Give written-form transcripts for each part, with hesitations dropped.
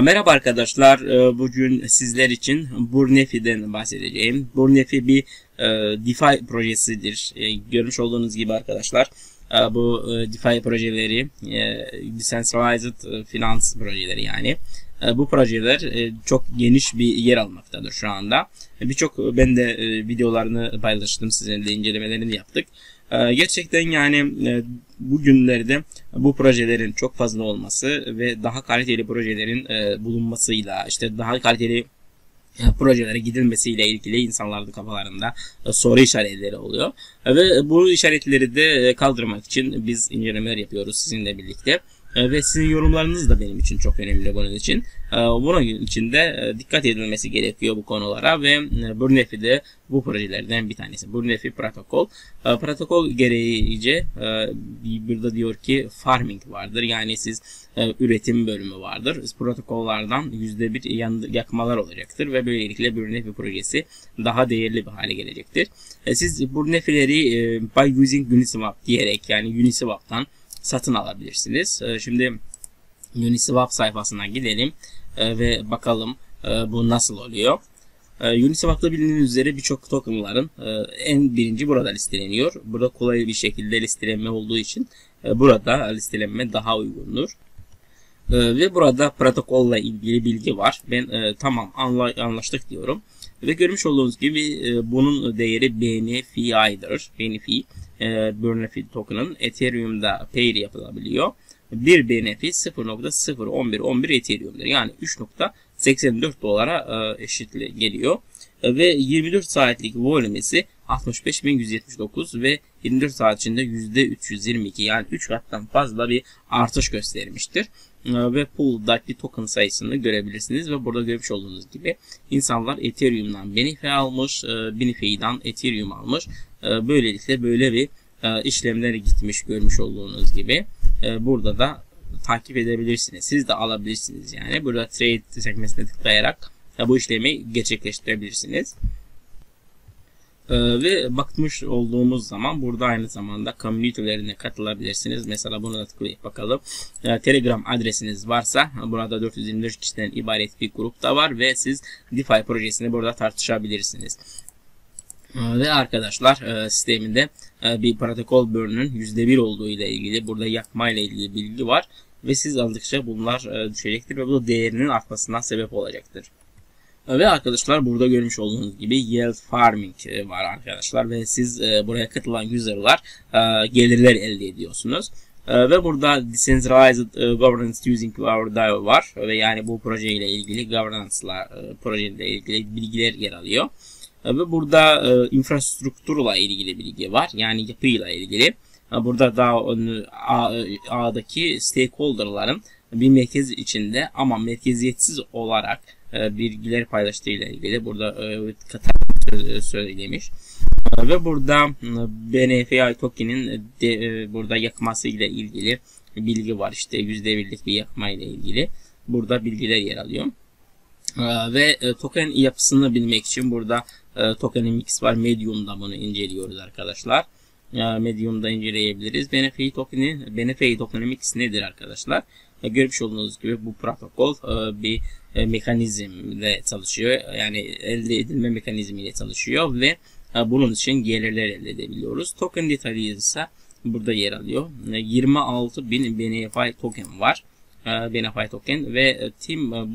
Merhaba arkadaşlar. Bugün sizler için Burnefi'den bahsedeceğim. Burnefi bir DeFi projesidir. Görmüş olduğunuz gibi arkadaşlar, bu DeFi projeleri Decentralized Finance projeleri yani. Bu projeler çok geniş bir yer almaktadır şu anda. Ben de videolarını paylaştım, sizinle incelemelerini yaptık. Gerçekten yani bugünlerde bu projelerin çok fazla olması ve daha kaliteli projelerin bulunmasıyla, işte daha kaliteli projelere gidilmesiyle ilgili insanların kafalarında soru işaretleri oluyor. Ve bu işaretleri de kaldırmak için biz incelemeler yapıyoruz sizinle birlikte. Ve sizin yorumlarınız da benim için çok önemli bunun için. Bunun için de dikkat edilmesi gerekiyor bu konulara ve Burnefi de bu projelerden bir tanesi. Burnefi protokol. Protokol gereğince burada diyor ki farming vardır. Yani siz üretim bölümü vardır. Protokollardan %1 yakmalar olacaktır ve böylelikle Burnefi projesi daha değerli bir hale gelecektir. Siz Burnefi'leri by using Uniswap diyerek, yani Uniswap'tan satın alabilirsiniz. Şimdi Uniswap sayfasına gidelim ve bakalım bu nasıl oluyor. Uniswap'ta bildiğiniz üzere birçok tokenların birinci burada listeleniyor. Burada kolay bir şekilde listelenme olduğu için burada listelenme daha uygundur. Ve burada protokolla ilgili bilgi var. Ben tamam anlaştık diyorum. Ve görmüş olduğunuz gibi bunun değeri BNFI'dir. BNFI, Burnefi token'ın Ethereum'da pair yapılabiliyor. Bir BNFI 0.01111 Ethereum'dur. Yani 3.84 dolara eşit geliyor. Ve 24 saatlik volümesi 65.179 ve 24 saat içinde %322, yani 3 kattan fazla bir artış göstermiştir. Ve pool'daki token sayısını görebilirsiniz ve burada görmüş olduğunuz gibi insanlar Ethereum'dan BNFI almış, BNFI'den Ethereum almış. Böylelikle böyle bir işlemler gitmiş, görmüş olduğunuz gibi. Burada da takip edebilirsiniz. Siz de alabilirsiniz yani. Burada trade sekmesine tıklayarak bu işlemi gerçekleştirebilirsiniz. Ve bakmış olduğumuz zaman burada aynı zamanda community'lerine katılabilirsiniz. Mesela buna da tıklayıp bakalım. Telegram adresiniz varsa burada 424 kişiden ibaret bir grup da var ve siz DeFi projesini burada tartışabilirsiniz. Ve arkadaşlar sisteminde bir protokol burn'un %1 olduğu ile ilgili, burada yakma ile ilgili bilgi var ve siz aldıkça bunlar düşecektir ve bu değerinin artmasına sebep olacaktır. Ve arkadaşlar burada görmüş olduğunuz gibi yield farming var arkadaşlar ve siz buraya katılan user'lar gelirler elde ediyorsunuz. Ve burada Decentralized Governance Using Our DAO var ve yani bu projeyle ilgili governance'la, projeyle ilgili bilgiler yer alıyor. Ve burada infrastrukturla ilgili bilgi var, yani yapıyla ilgili. Burada ağdaki stakeholder'ların bir merkez içinde ama merkeziyetsiz olarak bilgiler paylaştığıyla ilgili burada söylemiş. Ve burada BNFI token'in burada yakması ile ilgili bilgi var. İşte %1'lik bir yakma ile ilgili burada bilgiler yer alıyor. Ve token yapısını bilmek için burada tokenomics var. Medium'da bunu inceliyoruz arkadaşlar. Medium'da inceleyebiliriz. BNFI tokenomics nedir arkadaşlar? Görmüş olduğunuz gibi bu protokol bir mekanizmle çalışıyor. Yani elde edilme mekanizmiyle çalışıyor ve bunun için gelirler elde edebiliyoruz. Token detayı ise burada yer alıyor. 26.000 BNFI token var. BNFI token ve tüm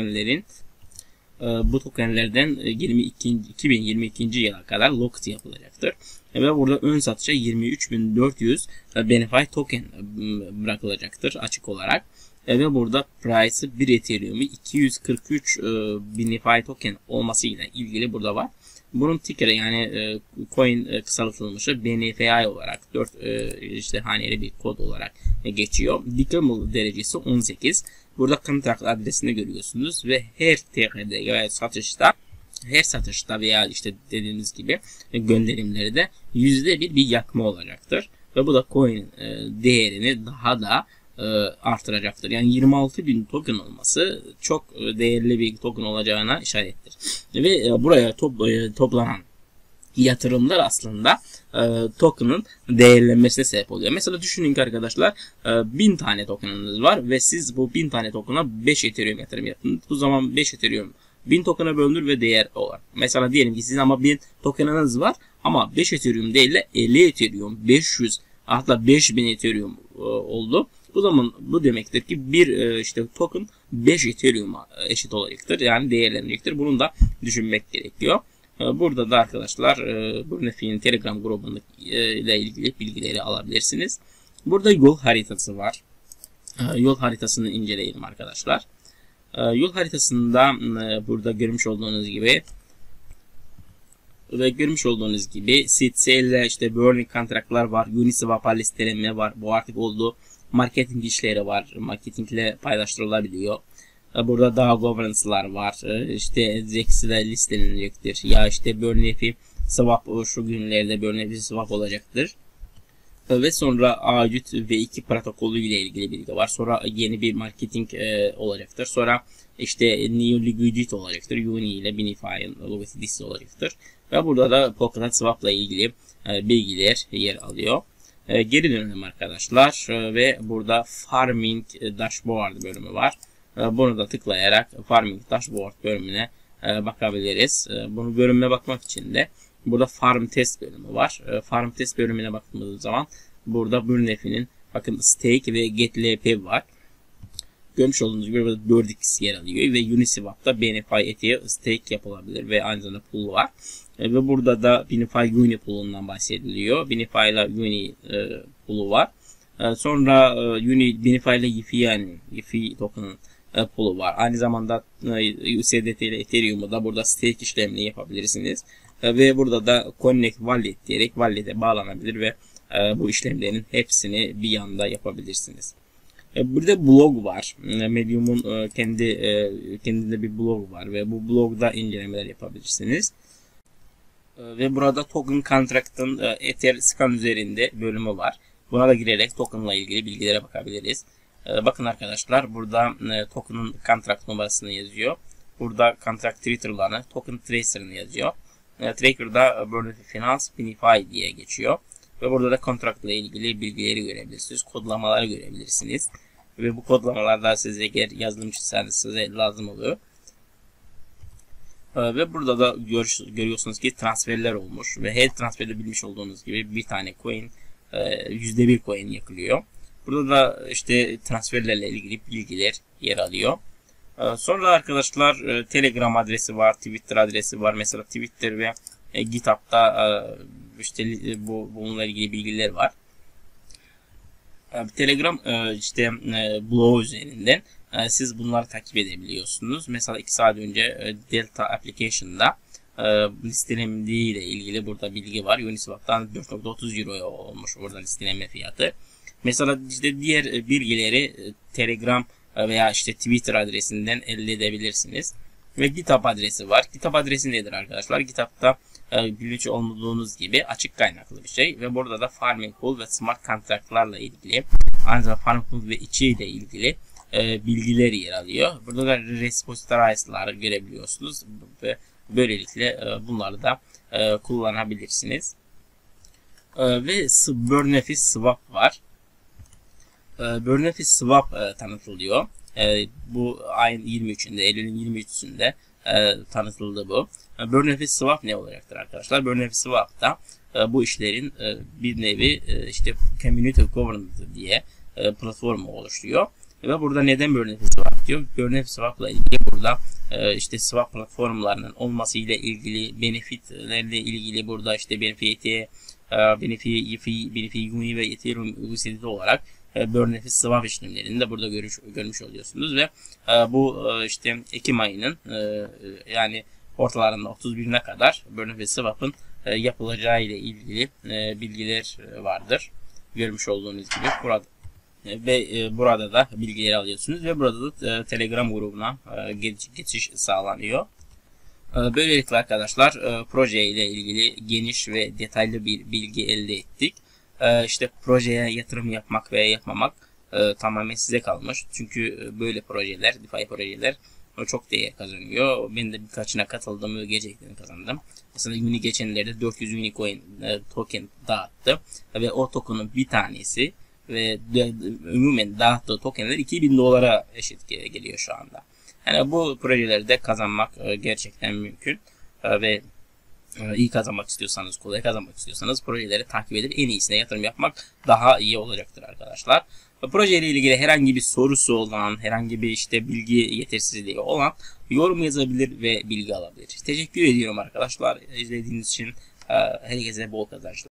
bu tokenlerden 2022 yıla kadar locked yapılacaktır. Ve burada ön satışa 23.400 BNFI token bırakılacaktır açık olarak. Ve burada price'ı 1 Ethereum'u 243 BNFI token olmasıyla ilgili burada var. Bunun ticker'ı, yani coin kısaltılmışı BNFI olarak 4 işte haneli bir kod olarak geçiyor. Declamal derecesi 18. Burada contract adresini görüyorsunuz ve her TR'de veya satışta veya işte dediğiniz gibi gönderimlerde %1 bir yakma olacaktır. Ve bu da coin değerini daha da artıracaktır. Yani 26.000 token olması çok değerli bir token olacağına işarettir. Ve buraya toplanan yatırımlar aslında token'ın değerlenmesine sebep oluyor. Mesela düşünün ki arkadaşlar 1000 tane token'ınız var ve siz bu 1000 tane token'a 5 Ethereum yatırım yaptınız. Bu zaman 5 Ethereum 1000 token'a bölünür ve değer olur. Mesela diyelim ki sizin ama 1000 token'ınız var ama 5 Ethereum değil de 50 Ethereum, 500 hatta 5000 Ethereum oldu. Bu zaman bu demektir ki bir işte token 5 Ethereum'a eşit olacaktır. Yani değerlenecektir. Bunu da düşünmek gerekiyor. Burada da arkadaşlar Burnefi'nin Telegram grubunda ile ilgili bilgileri alabilirsiniz. Burada yol haritası var. Yol haritasını inceleyelim arkadaşlar. Yol haritasında burada görmüş olduğunuz gibi seed sale ile işte burning kontratlar var. Uniswap'a listeleme var. Bu artık oldu. Marketing işleri var. Marketingle paylaştırılabiliyor. Burada daha governance'lar var. İşte Zex'de listelenecektir. Ya işte Burnefi swap şu günlerde Burnefi swap olacaktır. Ve sonra A100 V2 protokolü ile ilgili bilgi var. Sonra yeni bir marketing olacaktır. Sonra işte New Liquidity olacaktır. Uni ile Binify'ın Liquidity olacaktır. Ve burada da Polkadot Swap ile ilgili bilgiler yer alıyor. Geri dönelim arkadaşlar ve burada Farming Dashboard bölümü var. Bunu da tıklayarak Farming Dashboard bölümüne bakabiliriz. Bunu bölümüne bakmak için de burada Farm Test bölümü var. Farm Test bölümüne baktığımız zaman burada Burnefi'nin bakın Stake ve GetLP var. Görmüş olduğunuz gibi burada 4x yer alıyor ve Uniswap'ta BNFI Ethi'ye stake yapılabilir ve aynı zamanda pool var. Ve burada da BNFI Uni pool'undan bahsediliyor. BNFI ile Uni pool'u var. Sonra BNFI ile YFI token'ın pool'u var. Aynı zamanda USDT ile Ethereum'u da burada stake işlemini yapabilirsiniz. Ve burada da Connect Wallet diyerek wallet'e bağlanabilir ve bu işlemlerin hepsini bir yanda yapabilirsiniz. Burada blog var. Medium'un kendinde bir blog var ve bu blogda incelemeler yapabilirsiniz. Ve burada token contract'ın Ether scan üzerinde bölümü var. Buna da girerek token'la ilgili bilgilere bakabiliriz. Bakın arkadaşlar burada token'ın contract numarasını yazıyor. Burada contract traitor'larını, token tracer'ını yazıyor. Tracker'da Burnefi Finance Binify diye geçiyor. Ve burada da contract ile ilgili bilgileri görebilirsiniz. Kodlamaları görebilirsiniz. Ve bu kodlamalarda size eğer yazılımcıysanız size lazım oluyor. Ve burada da görüyorsunuz ki transferler olmuş. Ve her transferde bilmiş olduğunuz gibi bir tane coin %1 coin yakılıyor. Burada da işte transferlerle ilgili bilgiler yer alıyor. Sonra arkadaşlar Telegram adresi var, Twitter adresi var. Mesela Twitter ve GitHub'da işte bununla ilgili bilgiler var. Telegram işte blog üzerinden siz bunları takip edebiliyorsunuz. Mesela 2 saat önce Delta Application'da listelendiği ile ilgili burada bilgi var. Uniswap'tan 4.30 Euro'ya olmuş burada listelenme fiyatı. Mesela işte diğer bilgileri Telegram veya işte Twitter adresinden elde edebilirsiniz. Ve GitHub adresi var. GitHub adresi nedir arkadaşlar? GitHub'da bilmiş olduğunuz gibi açık kaynaklı bir şey. Ve burada da Farming Pool ve Smart Contract'larla ilgili, aynı zamanda Farming Pool ve içiyle ilgili bilgiler yer alıyor. Burada da repositories'ları görebiliyorsunuz. Ve böylelikle bunları da kullanabilirsiniz. Ve Burnefi Swap var. Burnefi Swap tanıtılıyor. Bu ayın 23'ünde, Eylül'ün 23'ünde tanıtıldı bu. Burnefi Swap ne olacaktır arkadaşlar? Burnefi Swap'ta bu işlerin bir nevi işte Community Governance diye platformu oluşturuyor. Ve burada neden Burnefi Swap diyor? Burnefi Swap'la ilgili burada işte swap platformlarının olması ile ilgili, benefitlerle ilgili burada işte Benefi, Benefi Uni ve Ethereum USDT olarak Burnefi swap işlemlerini de burada görmüş oluyorsunuz ve bu işte Ekim ayının yani ortalarında 31'ine kadar Burnefi swap'ın yapılacağı ile ilgili bilgiler vardır. Görmüş olduğunuz gibi burada ve burada da bilgileri alıyorsunuz ve burada da Telegram grubuna geçiş sağlanıyor. Böylelikle arkadaşlar proje ile ilgili geniş ve detaylı bir bilgi elde ettik. İşte projeye yatırım yapmak veya yapmamak tamamen size kalmış. Çünkü böyle projeler, DeFi projeler O çok değer kazanıyor. Ben de birkaçına katıldım ve gerçekten kazandım. Aslında Uni geçenlerde 400 Unicoin token dağıttı. Ve o token'ın bir tanesi ve umumen dağıttığı tokenler 2000 dolara eşit geliyor şu anda. Yani bu projelerde kazanmak gerçekten mümkün. Ve iyi kazanmak istiyorsanız, kolay kazanmak istiyorsanız projeleri takip edip en iyisine yatırım yapmak daha iyi olacaktır arkadaşlar. Projeyle ilgili herhangi bir sorusu olan, herhangi bir bilgi yetersizliği olan yorum yazabilir ve bilgi alabilir. Teşekkür ediyorum arkadaşlar izlediğiniz için. Herkese bol kazançlar.